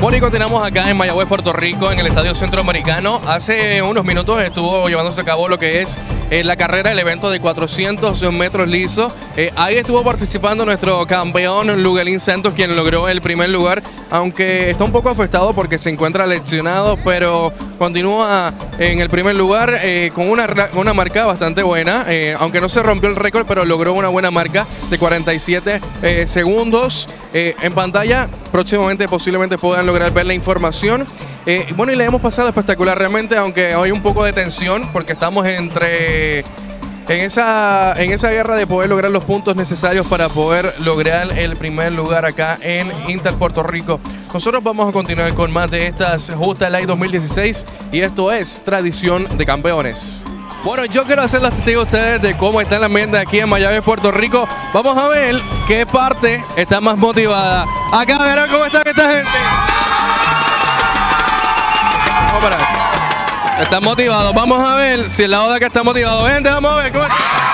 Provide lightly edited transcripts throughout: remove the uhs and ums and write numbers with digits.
Bueno, y continuamos acá en Mayagüez, Puerto Rico, en el Estadio Centroamericano. Hace unos minutos estuvo llevándose a cabo lo que es la carrera, el evento de 400 metros lisos. Ahí estuvo participando nuestro campeón Luguelín Santos, quien logró el primer lugar, aunque está un poco afectado porque se encuentra lesionado, pero continúa en el primer lugar con una marca bastante buena, aunque no se rompió el récord, pero logró una buena marca de 47 segundos. En pantalla, próximamente posiblemente puedan lograr ver la información. Bueno, y le hemos pasado espectacular realmente, aunque hay un poco de tensión porque estamos en esa guerra de poder lograr los puntos necesarios para poder lograr el primer lugar acá en Inter Puerto Rico. Nosotros vamos a continuar con más de estas Justa Live 2016 y esto es Tradición de Campeones. Bueno, yo quiero hacer las testigos a ustedes de cómo está el ambiente aquí en Mayagüez, Puerto Rico. Vamos a ver qué parte está más motivada. Acá verán cómo está esta gente. Vamos para acá. Están motivados. Vamos a ver si el lado de acá está motivado. Gente, vamos a ver cómo está.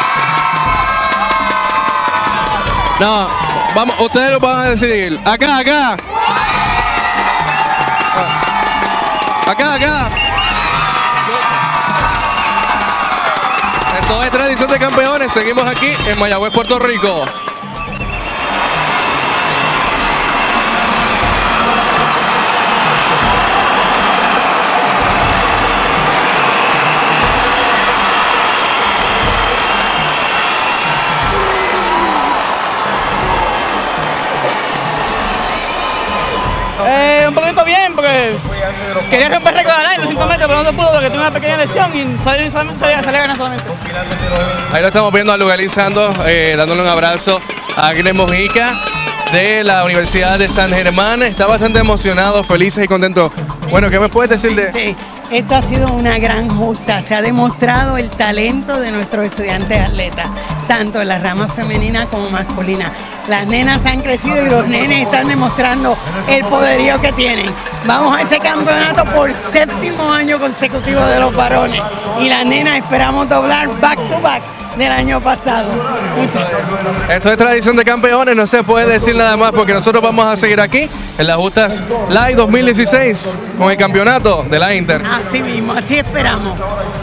No, vamos, ustedes lo van a decidir. Acá. Acá. Esto es Tradición de Campeones. Seguimos aquí en Mayagüez, Puerto Rico. Un poquito bien, porque quería romper récord al aire, 200 metros, pero no se pudo porque tuve una pequeña lesión y salí a ganar solamente. Ahí lo estamos viendo a Luguelín Santos dándole un abrazo a Agnes Mojica de la Universidad de San Germán. Está bastante emocionado, felices y contentos. Bueno, ¿qué me puedes decir de...? Sí, esta ha sido una gran justa. Se ha demostrado el talento de nuestros estudiantes atletas, tanto en la rama femenina como masculina. Las nenas han crecido y los nenes están demostrando el poderío que tienen. Vamos a ese campeonato por 7º año consecutivo de los varones. Y las nenas esperamos doblar back to back del año pasado. Esto es Tradición de Campeones, no se puede decir nada más porque nosotros vamos a seguir aquí en las Justas Live 2016 con el campeonato de la Inter. Así mismo, así esperamos.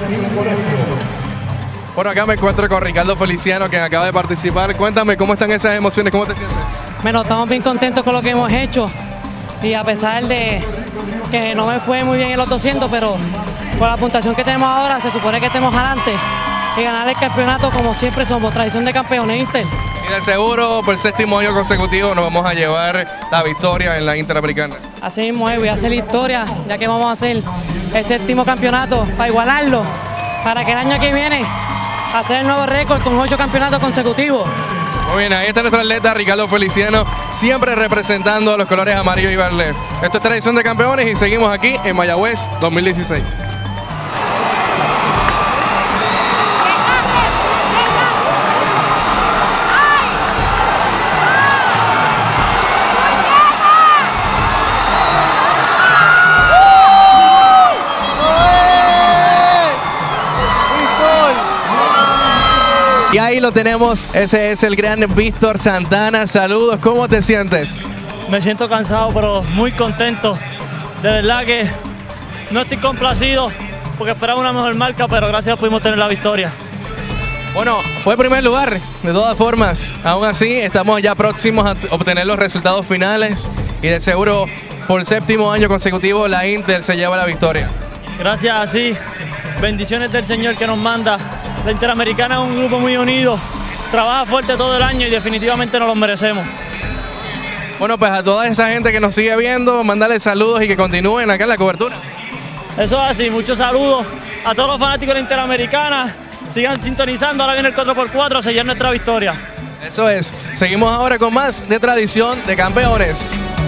Bueno, acá me encuentro con Ricardo Feliciano, quien acaba de participar. Cuéntame, ¿cómo están esas emociones? ¿Cómo te sientes? Bueno, estamos bien contentos con lo que hemos hecho y a pesar de que no me fue muy bien en los 200, pero con la puntuación que tenemos ahora se supone que estemos adelante y ganar el campeonato como siempre somos, Tradición de Campeones Inter. Y de seguro, por 7º año consecutivo, nos vamos a llevar la victoria en la Interamericana. Así mismo es, voy a hacer historia, ya que vamos a hacer el 7º campeonato para igualarlo, para que el año que viene hacer el nuevo récord con 8 campeonatos consecutivos. Muy bien, ahí está nuestro atleta Ricardo Feliciano, siempre representando los colores amarillo y verde. Esto es Tradición de Campeones y seguimos aquí en Mayagüez 2016. Y ahí lo tenemos, ese es el gran Víctor Santana. Saludos, ¿cómo te sientes? Me siento cansado, pero muy contento. De verdad que no estoy complacido porque esperaba una mejor marca, pero gracias pudimos tener la victoria. Bueno, fue primer lugar, de todas formas. Aún así, estamos ya próximos a obtener los resultados finales y de seguro por 7º año consecutivo la Inter se lleva la victoria. Gracias, así. Bendiciones del Señor que nos manda. La Interamericana es un grupo muy unido, trabaja fuerte todo el año y definitivamente nos lo merecemos. Bueno, pues a toda esa gente que nos sigue viendo, mandarles saludos y que continúen acá en la cobertura. Eso es así, muchos saludos a todos los fanáticos de la Interamericana. Sigan sintonizando, ahora viene el 4x4 a sellar nuestra victoria. Eso es, seguimos ahora con más de Tradición de Campeones.